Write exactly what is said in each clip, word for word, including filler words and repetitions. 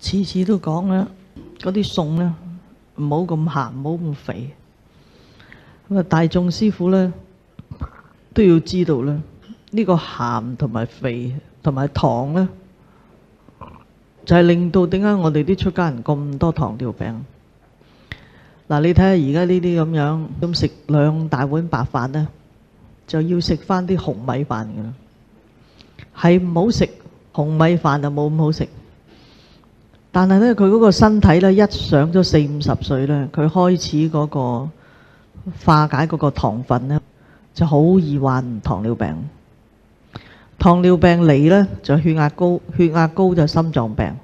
次次都講啦，嗰啲餸咧唔好咁鹹，唔好咁肥。咁啊，大眾師傅咧都要知道咧，呢個鹹同埋肥同埋糖咧，就係令到點解我哋啲出家人咁多糖尿病。嗱，你睇下而家呢啲咁樣，咁食兩大碗白飯咧，就要食翻啲紅米飯㗎啦。係唔好食紅米飯就冇咁好食。但係咧，佢嗰個身體咧，一上咗四五十歲咧，佢開始嗰個化解嗰個糖分咧，就好易患糖尿病。糖尿病嚟咧就血壓高，血壓高就心臟病。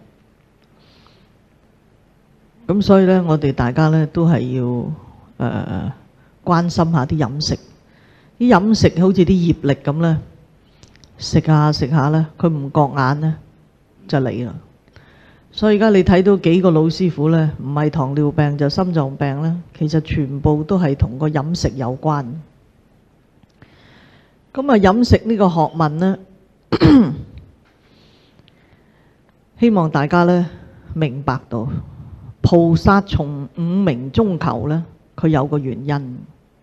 咁所以咧，我哋大家咧都係要誒、呃、關心下啲飲食。啲飲食好似啲業力咁咧，食下食下咧，佢唔覺眼咧就嚟啦。所以而家你睇到幾個老師傅咧，唔係糖尿病就心臟病咧，其實全部都係同個飲食有關。咁啊，飲食呢個學問咧，希望大家咧明白到，菩薩從五明中求咧，佢有個原因。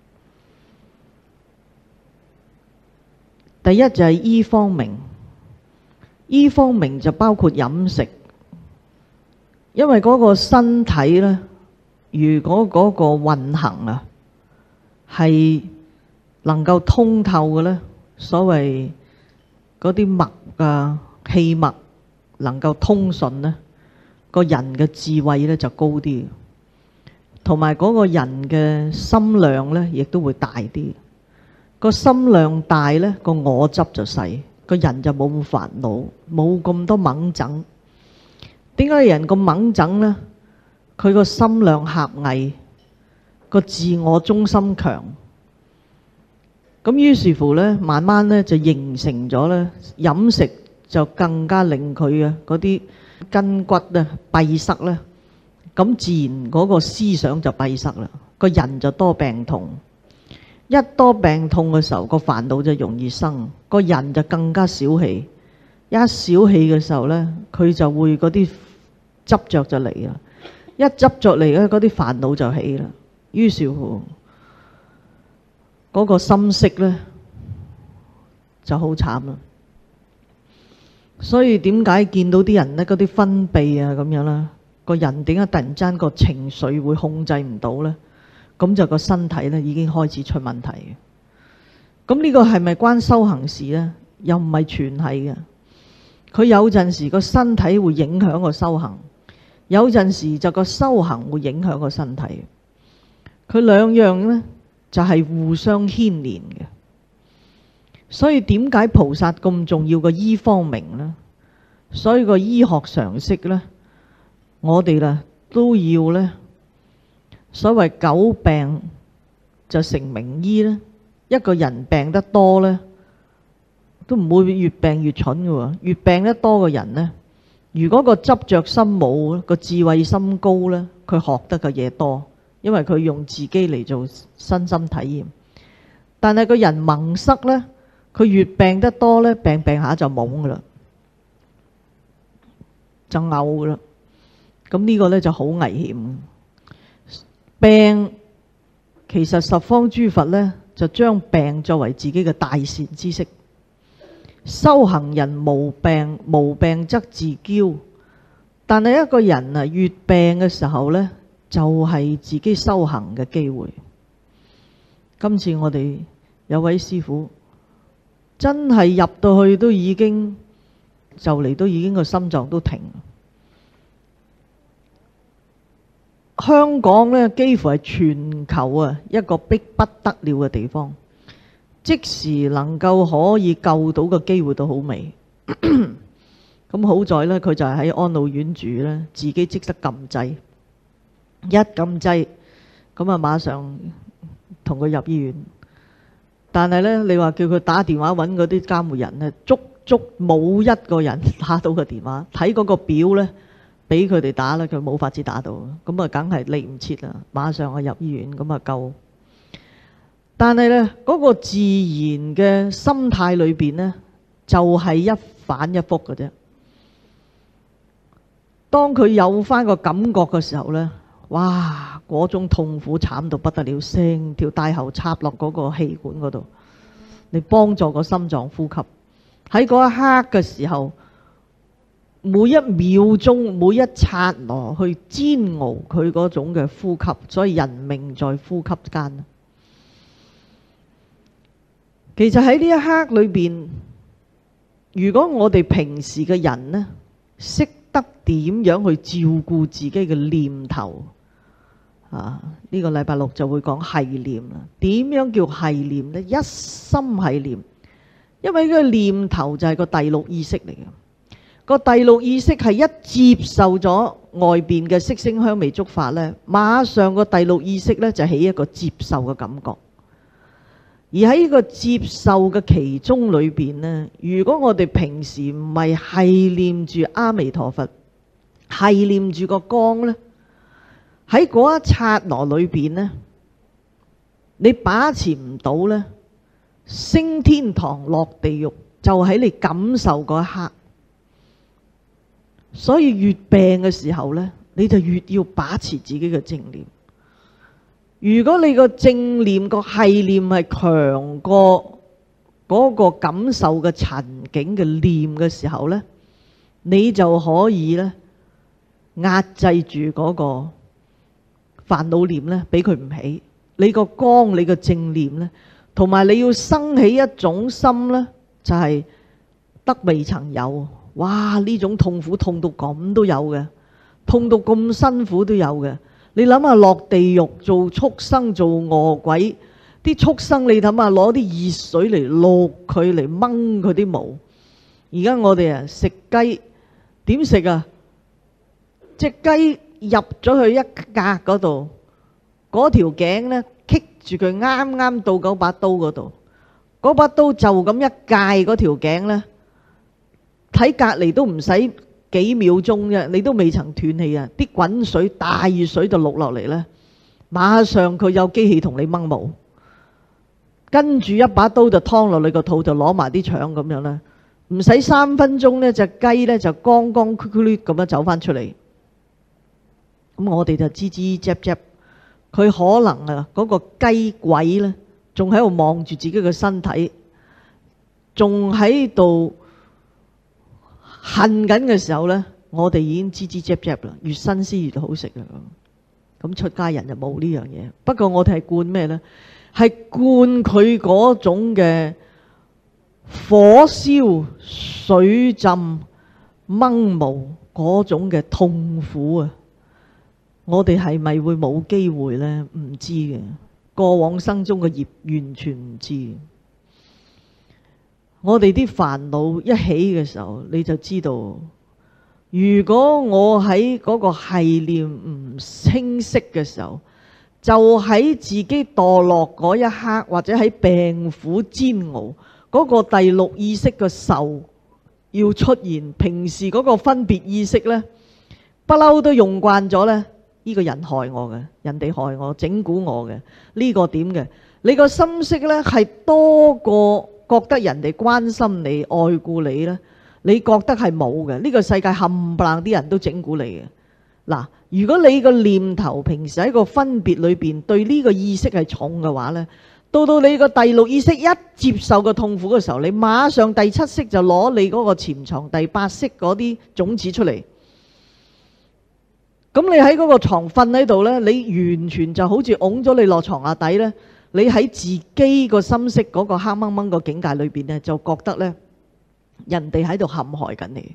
第一就係醫方明，醫方明就包括飲食。因為嗰個身體呢，如果嗰個運行啊係能夠通透嘅呢，所謂嗰啲脈啊氣脈能夠通順呢，個人嘅智慧呢就高啲，同埋嗰個人嘅心量呢亦都會大啲。個心量大呢，個我執就細，個人就冇咁煩惱，冇咁多猛整。點解人咁猛整呢？佢個心量狹隘，個自我中心強。咁於是乎呢，慢慢呢就形成咗呢，飲食就更加令佢啊嗰啲筋骨呢閉塞呢。咁自然嗰個思想就閉塞啦，個人就多病痛。一多病痛嘅時候，個煩惱就容易生，個人就更加小氣。一小氣嘅時候呢，佢就會嗰啲執着就嚟啦，一執着嚟咧，嗰啲煩惱就起啦。於是乎，嗰個心識呢就好慘啦。所以點解見到啲人呢，嗰啲分泌啊咁樣啦，個人點解突然間個情緒會控制唔到呢？咁就個身體呢已經開始出問題嘅。咁呢個係咪關修行事呢？又唔係全係嘅。佢有陣時個身體會影響個修行。有陣時就個修行會影響個身體，佢兩樣呢就係互相牽連嘅。所以點解菩薩咁重要個醫方明呢？所以個醫學常識呢，我哋啦都要呢，所謂久病就成名醫呢。一個人病得多呢，都唔會越病越蠢嘅喎。越病得多嘅人呢，如果個執着心冇，個智慧心高呢，佢學得嘅嘢多，因為佢用自己嚟做身心體驗。但係個人蒙塞呢，佢越病得多呢，病病下就懵噶啦，就嘔噶啦。咁呢個呢就好危險。病其實十方諸佛呢，就將病作為自己嘅大善知識。修行人無病，無病則自驕。但係一個人啊，越病嘅時候呢，就係自己修行嘅機會。今次我哋有位師父真係入到去都已經就嚟，都已經個心臟都停。香港呢，幾乎係全球啊一個逼不得了嘅地方。即時能夠可以救到嘅機會都好微。咁好在呢，佢就係喺安老院住呢，自己即刻撳掣，一撳掣咁啊，馬上同佢入醫院。但係呢，你話叫佢打電話揾嗰啲監護人呢，足足冇一個人打到個電話。睇嗰個表呢，俾佢哋打呢，佢冇法子打到。咁啊，梗係嚟唔切啦，馬上去入醫院，咁啊救。但係呢，嗰個自然嘅心態裏邊呢，就係一反一覆嘅啫。 當佢有返個感覺嘅時候呢，哇！嗰種痛苦慘到不得了，成條大喉插落嗰個氣管嗰度，嚟幫助個心臟呼吸。喺嗰一刻嘅時候，每一秒鐘、每一剎那去煎熬佢嗰種嘅呼吸，所以人命在呼吸間。其實喺呢一刻裏邊，如果我哋平時嘅人呢，識得點樣去照顧自己嘅念頭啊，呢個禮拜六就會講繫念啦。點樣叫繫念呢？一心繫念，因為呢個念頭就係個第六意識嚟嘅。個第六意識係一接受咗外邊嘅色聲香味觸法呢，馬上個第六意識呢就起一個接受嘅感覺。而喺呢個接受嘅其中裏邊呢，如果我哋平時唔係繫念住阿彌陀佛，繫念住個光呢，喺嗰一剎那裏邊呢，你把持唔到呢，升天堂落地獄就喺你感受嗰一刻。所以越病嘅時候呢，你就越要把持自己嘅正念。如果你個正念個繫念係強過嗰個感受嘅塵境嘅念嘅時候呢，你就可以呢壓制住嗰個煩惱念呢，俾佢唔起。你個光，你個正念呢，同埋你要生起一種心呢，就係得未曾有。哇！呢種痛苦痛到咁都有嘅，痛到咁辛苦都有嘅。你諗下落地獄做畜生做餓鬼，啲畜生你諗下攞啲熱水嚟淥佢嚟掹佢啲毛。而家我哋啊食雞點食啊？隻雞入咗去一格嗰度，嗰條頸呢棘住佢啱啱到嗰把刀嗰度，嗰把刀就咁一界嗰條頸呢。睇隔離都唔使幾秒鐘啫，你都未曾斷氣啊！啲滾水大熱水就落落嚟呢，馬上佢有機器同你掹毛，跟住一把刀就劏落你個肚，就攞埋啲腸咁樣啦。唔使三分鐘呢，隻雞呢就剛剛咕咕咁樣走翻出嚟。咁我哋就吱吱喳喳，佢可能啊嗰個雞鬼呢，仲喺度望住自己嘅身體，仲喺度恨緊嘅時候呢，我哋已經吱吱喳喳啦，越新鮮越好食啦。咁出家人就冇呢樣嘢。不過我哋係灌咩呢？係灌佢嗰種嘅火燒、水浸、掹毛嗰種嘅痛苦啊！我哋係咪會冇機會呢？唔知嘅，過往生中嘅業完全唔知。我哋啲煩惱一起嘅時候，你就知道，如果我喺嗰個繫念唔清晰嘅時候，就喺自己墮落嗰一刻，或者喺病苦煎熬嗰個第六意識嘅受要出現。平時嗰個分別意識呢，不嬲都用慣咗呢，呢個人害我嘅，人哋害我，整蠱我嘅，呢個點嘅？你個心識呢，係多過覺得人哋關心你、愛顧你呢，你覺得係冇嘅。呢個世界冚唪唥啲人都整蠱你嘅。嗱，如果你個念頭平時喺個分別裏邊對呢個意識係重嘅話呢，到到你個第六意識一接受個痛苦嘅時候，你馬上第七識就攞你嗰個潛藏第八識嗰啲種子出嚟。咁你喺嗰個床瞓喺度呢，你完全就好似拱咗你落床下底呢。你喺自己個心識嗰個黑掹掹個境界裏邊呢，就覺得呢，人哋喺度陷害緊你。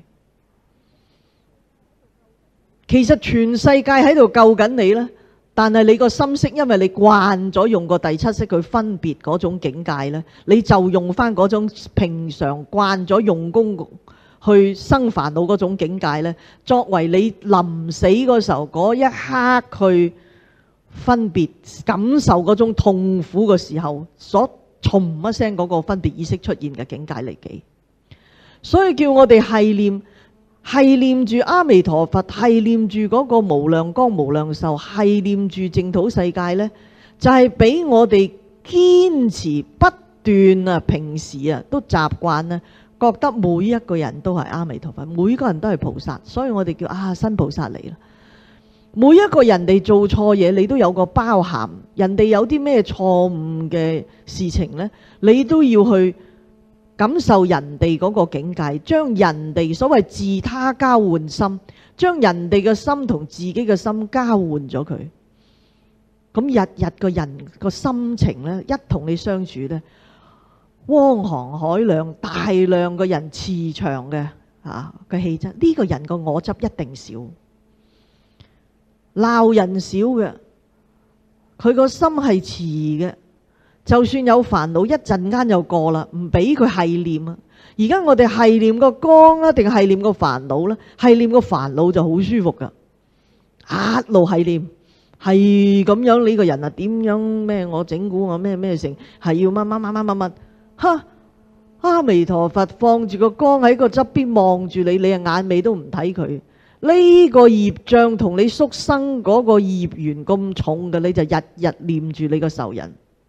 其實全世界喺度救緊你呢，但係你個心識，因為你慣咗用個第七識去分別嗰種境界呢，你就用翻嗰種平常慣咗用功去生煩惱嗰種境界呢，作為你臨死嗰時候嗰一刻去分別感受嗰種痛苦嘅時候，所從一聲嗰個分別意識出現嘅境界嚟嘅。所以叫我哋繫念，繫念住阿彌陀佛，繫念住嗰個無量光無量壽，繫念住淨土世界呢，就係、是、俾我哋堅持不斷啊，平時啊都習慣呢覺得每一個人都係阿彌陀佛，每個人都係菩薩，所以我哋叫啊新菩薩嚟啦。每一個人哋做錯嘢，你都有個包涵。人哋有啲咩錯誤嘅事情呢，你都要去感受人哋嗰個境界，將人哋所謂自他交換心，將人哋嘅心同自己嘅心交換咗佢。咁日日個人個心情呢，一同你相處呢，汪洋海量，大量嘅人磁場嘅啊嘅氣質，呢個人個我執一定少。鬧人少嘅，佢個心係慈嘅，就算有煩惱，一陣間就過啦，唔俾佢係念啊。而家我哋係念個光啊，定係念個煩惱呢？係念個煩惱就好舒服噶，一路係念，係咁樣。呢個人啊，點樣咩？我整蠱我咩咩成，係要乜乜乜乜乜乜，哈！阿彌陀佛放住個光喺個側邊望住你，你啊眼尾都唔睇佢。呢個業障同你宿生嗰個業緣咁重嘅，你就日日念住你個仇人。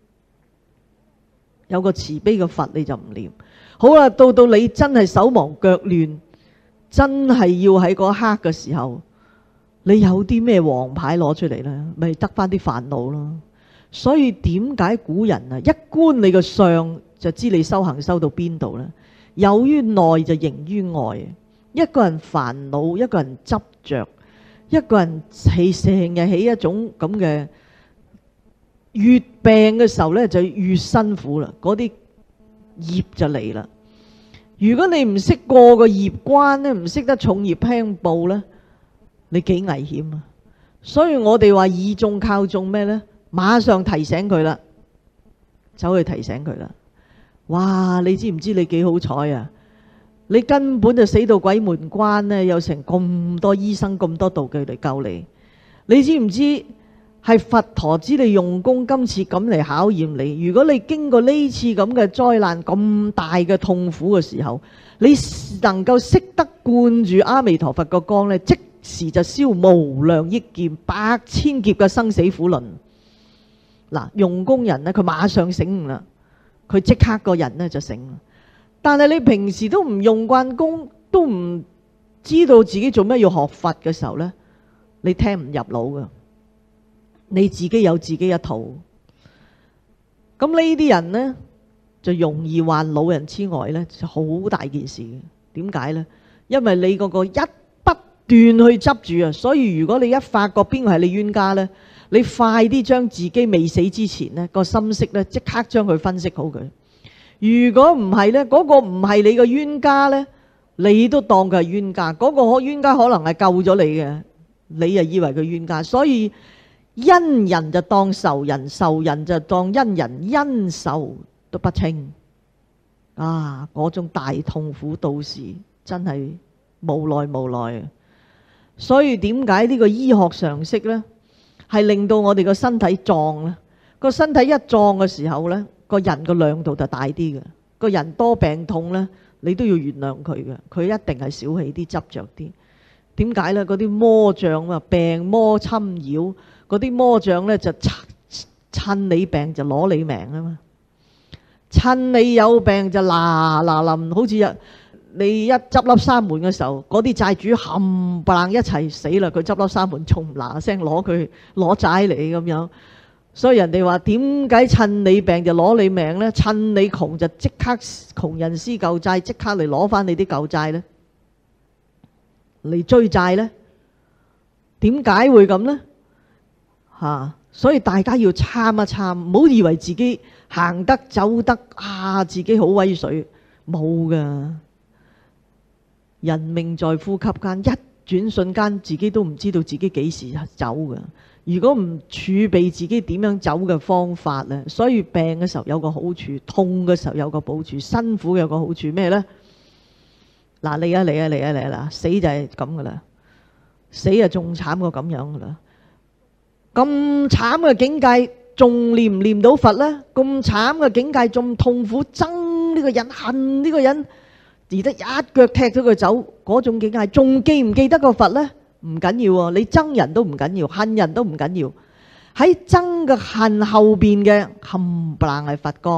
有個慈悲嘅佛你就唔念。好啦，到到你真係手忙腳亂，真係要喺嗰刻嘅時候，你有啲咩王牌攞出嚟呢？咪得返啲煩惱咯。所以點解古人啊，一觀你個相就知你修行修到邊度呢？有於內就形於外。一個人煩惱，一個人執着，一個人起成日起一種咁嘅，越病嘅時候呢，就越辛苦啦，嗰啲業就嚟啦。如果你唔識過個業關呢，唔識得重業輕報呢，你幾危險啊！所以我哋話以眾靠眾咩呢？馬上提醒佢啦，走去提醒佢啦。哇！你知唔知你幾好彩啊？你根本就死到鬼門關呢，有成咁多醫生咁多道具嚟救你。你知唔知係佛陀知你用功，今次咁嚟考驗你。如果你經過呢次咁嘅災難，咁大嘅痛苦嘅時候，你能夠識得灌住阿彌陀佛個光呢，即時就消無量億劫、百千劫嘅生死苦輪。嗱，用功人呢，佢馬上醒悟啦，佢即刻個人呢就醒啦。但係你平時都唔用慣功，都唔知道自己做咩要學佛嘅時候呢，你聽唔入腦噶，你自己有自己一套。咁呢啲人呢，就容易患老人痴呆呢，就好大件事嘅。點解呢？因為你嗰個一不斷去執住啊，所以如果你一發覺邊個係你冤家呢，你快啲將自己未死之前呢個心識呢，即刻將佢分析好佢。如果唔係呢，嗰個唔係你個冤家呢，你都當佢係冤家。嗰個冤家可能係救咗你嘅，你又以為佢冤家。所以恩人就當仇人，仇人就當恩人，恩仇都不清啊！嗰種大痛苦到時真係無奈無奈啊！所以點解呢個醫學常識呢，係令到我哋個身體壯呢？個身體一壯嘅時候呢，個人個量度就大啲嘅。個人多病痛呢，你都要原諒佢嘅。佢一定係小氣啲、執着啲。點解呢？嗰啲魔障啊，病魔侵擾，嗰啲魔障呢，就趁你病就攞你命啊嘛！趁你有病就嗱嗱臨，好似你一執笠閂門嘅時候，嗰啲債主冚唪唥一齊死啦！佢執笠閂門，仲嗱聲攞佢攞債嚟咁樣。所以人哋話點解趁你病就攞你命呢？趁你窮就即刻窮人施舊債，即刻嚟攞翻你啲舊債呢？嚟追債呢？點解會咁呢？嚇、啊！所以大家要參一參，唔好以為自己行得走得啊，自己好威水，冇噶。人命在呼吸間，一轉瞬間，自己都唔知道自己幾時走噶。如果唔儲備自己點樣走嘅方法呢，所以病嘅時候有個好處，痛嘅時候有個補處，辛苦有個好處咩呢？嗱，嚟啊嚟啊嚟啊嚟啦！死就係咁噶啦，死啊仲慘過咁樣噶啦。咁慘嘅境界仲念唔念到佛呢？咁慘嘅境界仲痛苦，憎呢個人，恨呢個人，而得一腳踢咗佢走，嗰種境界仲記唔記得個佛呢？唔緊要喎，你憎人都唔緊要，恨人都唔緊要。喺憎嘅恨後邊嘅冚唪唥係佛光，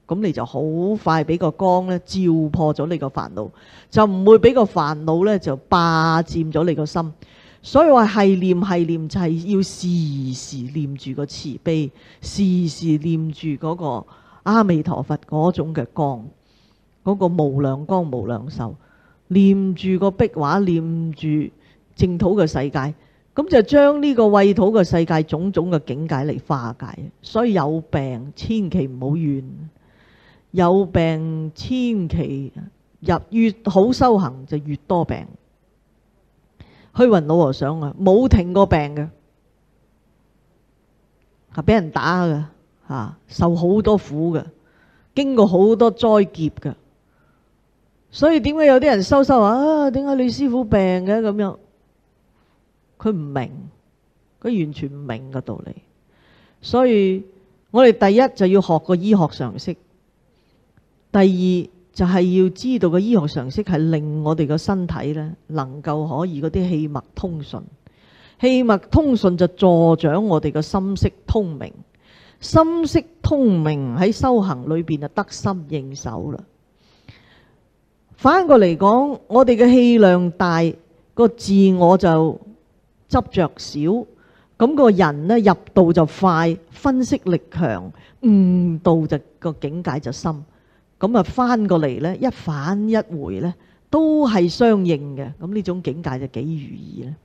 咁你就好快俾個光咧照破咗你個煩惱，就唔會俾個煩惱咧就霸佔咗你個心。所以話係念係念就係要時時念住個慈悲，時時念住嗰個阿彌陀佛嗰種嘅光，嗰個無量光無量壽，念住個壁畫，念住淨土嘅世界，咁就將呢個穢土嘅世界種種嘅境界嚟化解。所以有病千祈唔好怨，有病千祈入越好修行就越多病。虛雲老和尚啊，冇停過病嘅，係俾人打嘅，嚇受好多苦嘅，經過好多災劫嘅。所以點解有啲人修修話啊？點解你師父病嘅咁樣？佢唔明，佢完全唔明個道理。所以我哋第一就要學個醫學常識，第二就係要知道個醫學常識係令我哋個身體呢能夠可以嗰啲氣脈通順，氣脈通順就助長我哋個心識通明，心識通明喺修行裏邊就得心應手啦。反過嚟講，我哋嘅氣量大，個自我就執着少，咁個人呢入道就快，分析力強，悟道就個境界就深。咁啊，翻過嚟呢，一反一回呢，都係相應嘅。咁呢種境界就幾如意呢？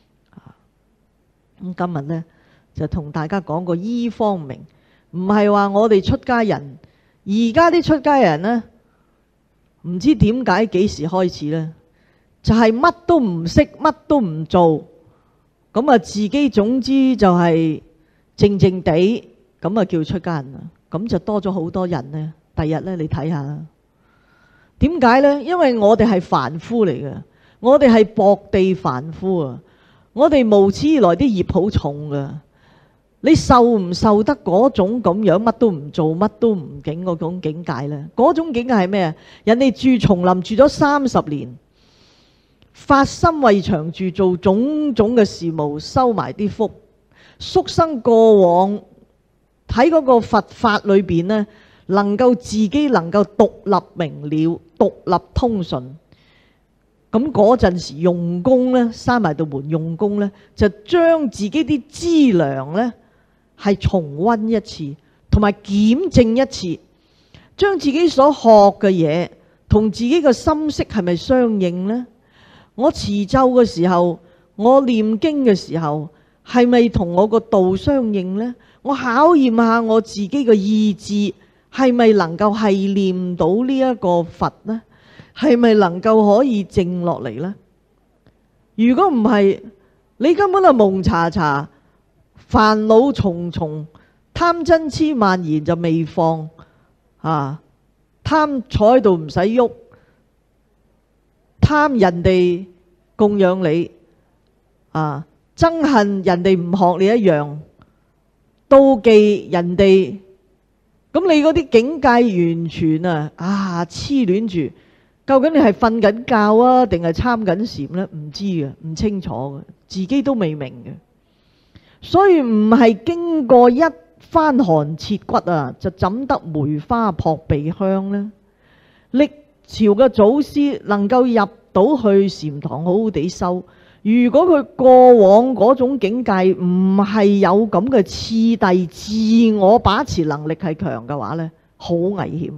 咁今日呢，就同大家講個醫方明，唔係話我哋出家人，而家啲出家人呢，唔知點解幾時開始呢，就係乜都唔識，乜都唔做，咁啊自己總之就係靜靜地，咁啊叫出家人啦。咁就多咗好多人呢。第日咧，你睇下啦。點解呢？因為我哋係凡夫嚟嘅，我哋係薄地凡夫啊！我哋無始以來啲業好重㗎。你受唔受得嗰種咁樣乜都唔做、乜都唔境嗰種境界呢？嗰種境界係咩啊？人哋住叢林住咗三十年，發心為長住，做種種嘅事務，收埋啲福，宿生過往喺嗰個佛法裏邊呢，能夠自己能夠獨立明了、獨立通順，咁嗰陣時用功呢，閂埋道門用功呢，就將自己啲資糧呢係重溫一次，同埋檢證一次，將自己所學嘅嘢同自己嘅心識係咪相應呢？我持咒嘅時候，我念經嘅時候，係咪同我個道相應呢？我考驗下我自己嘅意志。係咪能夠係念到呢一個佛呢？係咪能夠可以靜落嚟呢？如果唔係，你根本就蒙查查，煩惱重重，貪嗔癡慢疑就未放啊！貪坐喺度唔使喐，貪人哋供養你啊，憎恨人哋唔學你一樣，妒忌人哋。咁你嗰啲境界完全啊啊黐戀住，究竟你係瞓緊覺啊，定係參緊禪呢？唔知嘅，唔清楚嘅，自己都未明嘅。所以唔係經過一番寒徹骨啊，就怎得梅花撲鼻香呢？歷朝嘅祖師能夠入到去禪堂好好地修，如果佢過往嗰種境界唔係有咁嘅次第，自我把持能力係強嘅話呢，好危險。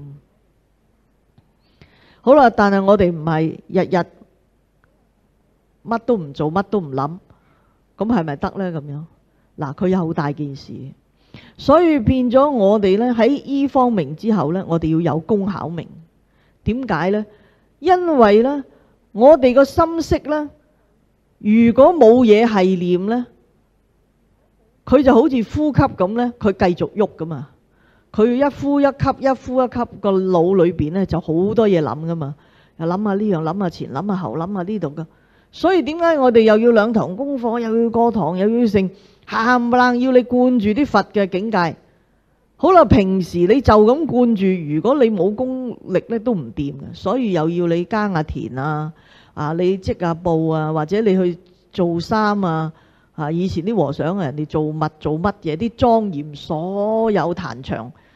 好啦，但係我哋唔係日日乜都唔做，乜都唔諗，咁係咪得呢？咁樣嗱，佢有好大件事，所以變咗我哋呢喺醫方明之後呢，我哋要有工巧明。點解呢？因為呢，我哋個心識呢，如果冇嘢係念呢，佢就好似呼吸咁呢，佢繼續喐噶嘛。佢一呼一吸，一呼一吸，個腦裏邊呢就好多嘢諗噶嘛。又諗下呢樣，諗下前，諗下後，諗下呢度噶。所以點解我哋又要兩堂功課，又要過堂，又要成冚唪唥要你灌住啲佛嘅境界？好啦，平時你就咁灌住，如果你冇功力呢，都唔掂嘅。所以又要你耕下田啊。啊！你織下布啊，或者你去做衫啊，啊！以前啲和尚啊，人哋做物做乜嘢，啲莊嚴所有壇場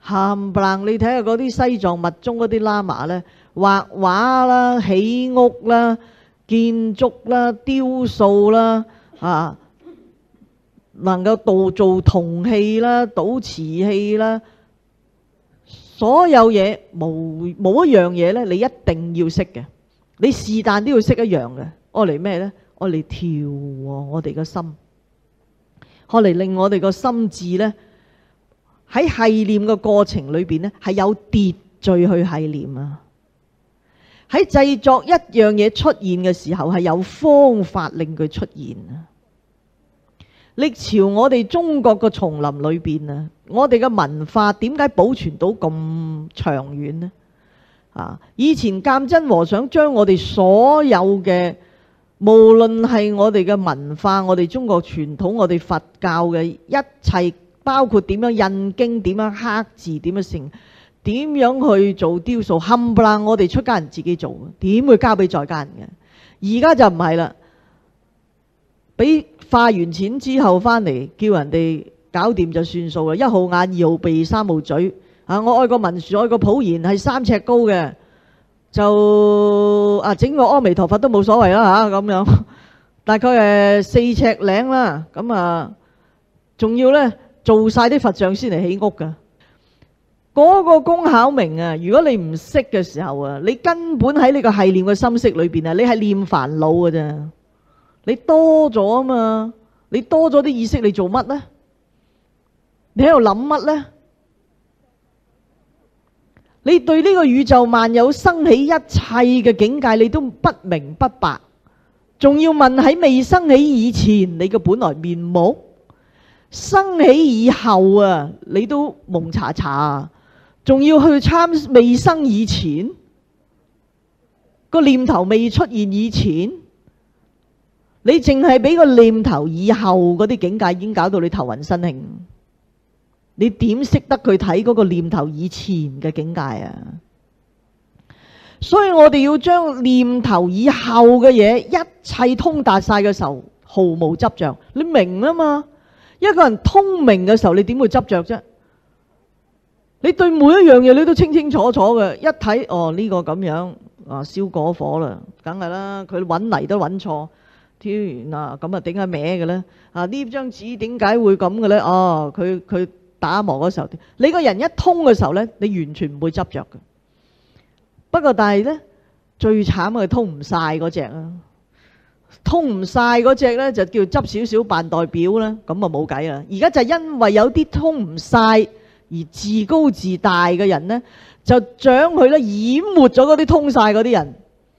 冚唪唥你睇下嗰啲西藏密宗嗰啲喇嘛呢，畫畫啦、起屋啦、建築啦、雕塑啦，啊，能夠導造銅器啦、倒瓷器啦，所有嘢冇冇一樣嘢呢，你一定要識嘅，你是但都要識一樣嘅。愛嚟咩呢？愛嚟調我哋個心，愛嚟令我哋個心智呢，喺繫念嘅過程裏邊呢，係有秩序去繫念啊！喺製作一樣嘢出現嘅時候，係有方法令佢出現啊！歷朝我哋中國嘅叢林裏邊啊，我哋嘅文化點解保存到咁長遠呢？啊！以前鑑真和尚將我哋所有嘅，無論係我哋嘅文化、我哋中國傳統、我哋佛教嘅一切，包括點樣印經、點樣刻字、點樣成、點樣去做雕塑，冚唪唥我哋出家人自己做，點會交俾在家人嘅？而家就唔係啦，俾化完錢之後翻嚟，叫人哋搞掂就算數啦。一號眼、二號鼻、三號嘴啊！我愛個文殊，愛個普賢，係三尺高嘅。就啊，整個阿彌陀佛都冇所謂啦嚇，咁樣大概誒四尺零啦，咁啊仲要呢做晒啲佛像先嚟起屋㗎。嗰個工巧明啊，如果你唔識嘅時候啊，你根本喺你個繫念嘅心識裏邊啊，你係念煩惱㗎啫。你多咗啊嘛，你多咗啲意識，你做乜呢？你喺度諗乜呢？你對呢個宇宙萬有生起一切嘅境界，你都不明不白，仲要問喺未生起以前你嘅本來面目，生起以後啊，你都蒙查查，仲要去參未生以前個念頭未出現以前，你淨係俾個念頭以後嗰啲境界已經搞到你頭暈身㷫。你點識得佢睇嗰個念頭以前嘅境界啊？所以我哋要將念頭以後嘅嘢一切通達晒嘅時候，毫無執着。你明啊嘛？一個人通明嘅時候，你點會執着啫？你對每一樣嘢你都清清楚楚嘅，一睇哦呢個咁樣啊燒果火啦，梗係啦，佢揾嚟都揾錯，挑完啊咁啊點解歪嘅咧？啊呢張紙點解會咁嘅咧？哦佢佢。打磨嗰時候，你個人一通嘅時候呢，你完全唔會執着嘅。不過但係呢，最慘係通唔晒嗰隻啊！通唔晒嗰隻呢，就叫執少少扮代表啦，咁啊冇計啦。而家就因為有啲通唔晒而自高自大嘅人呢，就將佢呢淹沒咗嗰啲通晒嗰啲人，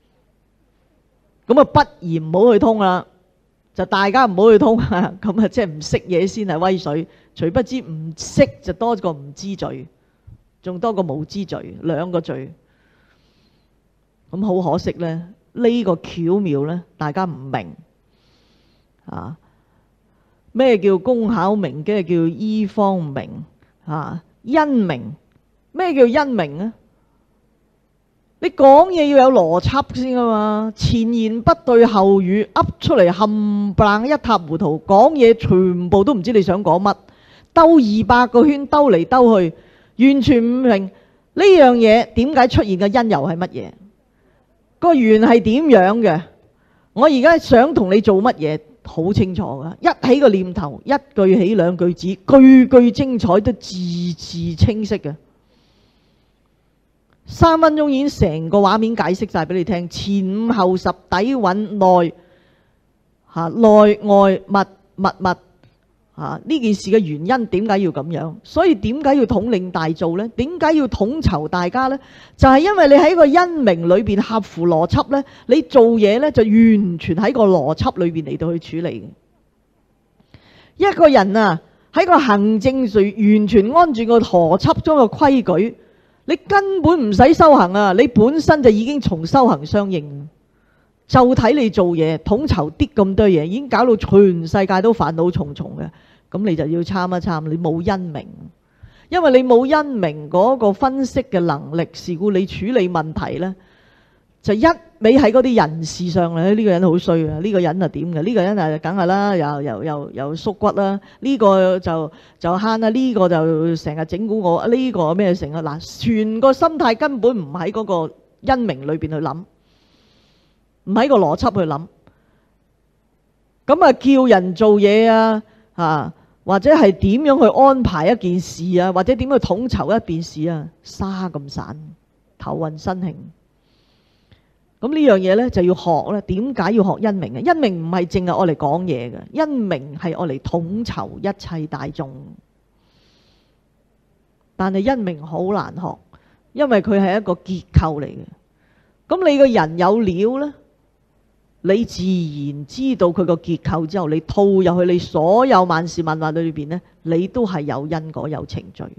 咁啊不然唔好去通啦。就大家唔好去通啊！咁啊，即係唔識嘢先係威水，除不知唔識就多過唔知罪，仲多過無知罪，兩個罪。咁好可惜呢，呢個巧妙呢，大家唔明啊！咩叫工巧明？嘅叫醫方明啊！因明，咩叫因明呢？你講嘢要有邏輯先啊嘛，前言不對後語，噏出嚟冚唪唥一塌糊塗，講嘢全部都唔知你想講乜，兜二百個圈，兜嚟兜去，完全唔明呢樣嘢點解出現嘅因由係乜嘢，個緣係點樣嘅。我而家想同你做乜嘢，好清楚噶，一起個念頭，一句起兩句止，句句精彩，都字字清晰嘅。三分鐘已經成個畫面解釋晒俾你聽，前五後十底蘊內嚇內外密密密嚇呢件事嘅原因點解要咁樣？所以點解要統領大做呢？點解要統籌大家呢？就係因為你喺個因明裏邊合乎邏輯呢，你做嘢呢就完全喺個邏輯裏邊嚟到去處理嘅。一個人啊喺個行政上完全按住個邏輯中嘅規矩。你根本唔使修行啊！你本身就已經從修行相應，就睇你做嘢統籌啲咁多嘢，已經搞到全世界都煩惱重重嘅。咁你就要參一參，你冇因明，因為你冇因明嗰個分析嘅能力，是故你處理問題呢，就一味喺嗰啲人事上咧，呢個人好衰啊，呢個人啊點嘅？呢個人啊梗係啦，又又又又縮骨啦，呢個就就慳啦，呢個就成日整蠱我，呢個咩成啊？嗱，全個心態根本唔喺嗰個因明裏邊去諗，唔喺個邏輯去諗，咁啊叫人做嘢啊啊，或者係點樣去安排一件事啊，或者點去統籌一件事啊，沙咁散，頭暈身㷫。咁呢樣嘢呢，就要學咧。點解要學因明啊？因明唔係淨係愛嚟講嘢嘅，因明係愛嚟統籌一切大眾。但係因明好難學，因為佢係一個結構嚟嘅。咁你個人有料呢，你自然知道佢個結構之後，你套入去你所有萬事萬物裏邊呢，你都係有因果有程序。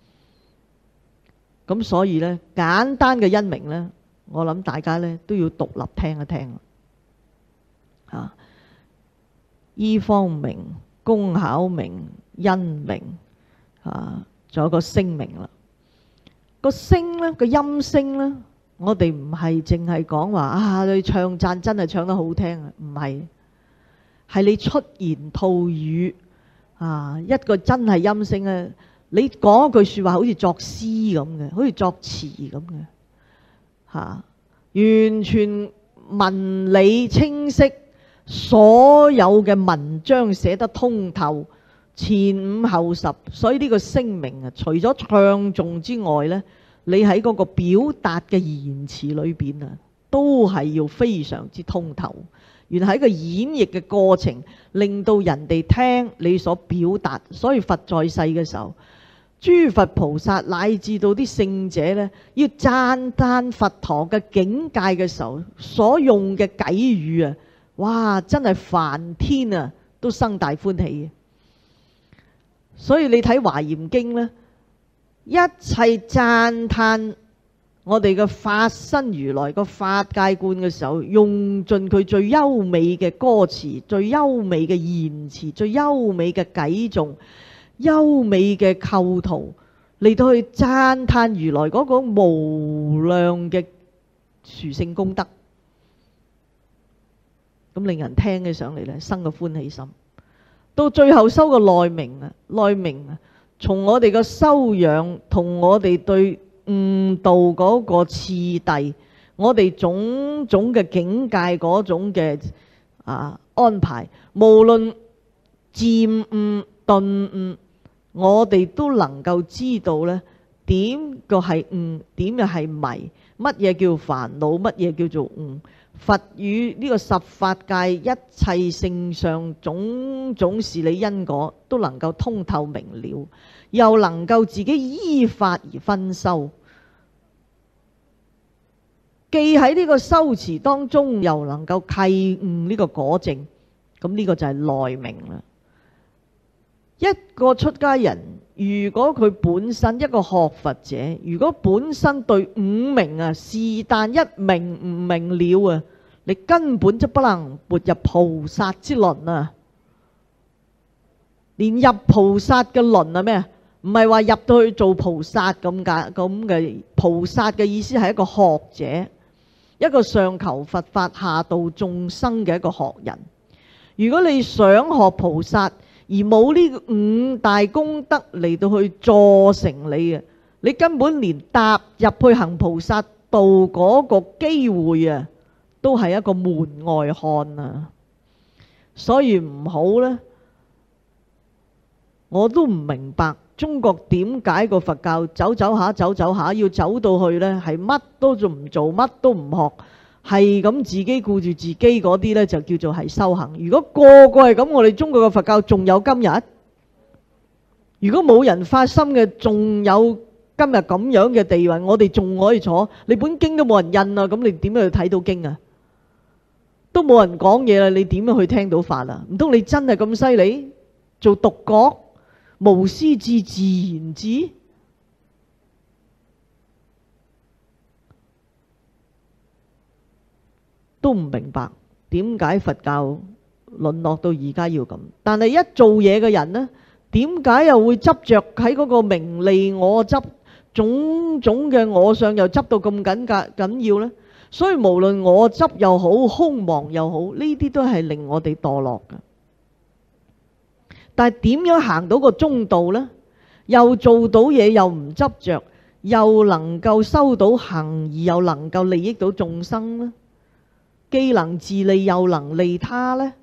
咁所以呢，簡單嘅因明呢，我諗大家呢都要獨立聽一聽啊！醫方明、工巧明、因明啊，仲有個聲明啦。個聲呢，個音聲呢，我哋唔係淨係講話啊，你唱讚真係唱得好聽啊，唔係，係你出言吐語啊，一個真係音聲啊，你講一句説話好似作詩咁嘅，好似作詞咁嘅。嚇、啊！完全文理清晰，所有嘅文章寫得通透，前五後十，所以呢個聲明啊，除咗唱誦之外呢，你喺嗰個表達嘅言辭裏邊啊，都係要非常之通透。原來喺個演繹嘅過程，令到人哋聽你所表達。所以佛在世嘅時候，諸佛菩薩乃至到啲聖者呢，要讚歎佛陀嘅境界嘅時候，所用嘅偈語啊，哇！真係梵天啊都生大歡喜嘅。所以你睇華嚴經呢，一切讚歎我哋嘅法身如來個法界觀嘅時候，用盡佢最優美嘅歌詞、最優美嘅言辭、最優美嘅偈頌、優美嘅構圖嚟到去讚歎如來嗰個無量嘅殊勝功德，咁令人聽起上嚟咧，生個歡喜心。到最後收個內明啊，內明啊，從我哋嘅修養同我哋對悟道嗰個次第，我哋種種嘅境界嗰種嘅啊安排，無論漸悟頓悟，我哋都能夠知道呢點個係悟，點又係迷，乜嘢叫煩惱，乜嘢叫做悟。佛與呢個十法界一切性相種種事理因果都能夠通透明了，又能夠自己依法而分修，既喺呢個修持當中，又能夠契悟呢個果證，咁呢個就係內明啦。一個出家人，如果佢本身一個學佛者，如果本身對五明啊，是但一明唔明了啊，你根本就不能撥入菩薩之輪啊！連入菩薩嘅輪啊咩？唔係話入到去做菩薩咁解咁嘅。菩薩嘅意思係一個學者，一個上求佛法下度眾生嘅一個學人。如果你想學菩薩，而冇呢五大功德嚟到去助成你嘅，你根本連踏入去行菩薩道嗰個機會啊，都係一個門外漢啊！所以唔好呢，我都唔明白中國點解個佛教走走下走走下要走到去呢，係乜都仲唔做，乜都唔學，係咁自己顧住自己嗰啲呢，就叫做係修行。如果個個係咁，我哋中國嘅佛教仲有今日？如果冇人發心嘅，仲有今日咁樣嘅地位，我哋仲可以坐。你本經都冇人印啊，咁你點樣去睇到經啊？都冇人講嘢啦，你點樣去聽到法啊？唔通你真係咁犀利？做獨覺，無師自自然智？都唔明白點解佛教淪落到而家要咁，但係一做嘢嘅人呢，點解又會執着喺嗰個名利我執種種嘅我相，又執到咁緊格緊要呢？ 所以無論我執又好，空亡又好，呢啲都係令我哋墮落嘅。但係點樣行到個中道呢？又做到嘢，又唔執着，又能夠收到行，而又能夠利益到眾生呢？既能自利又能利他呢？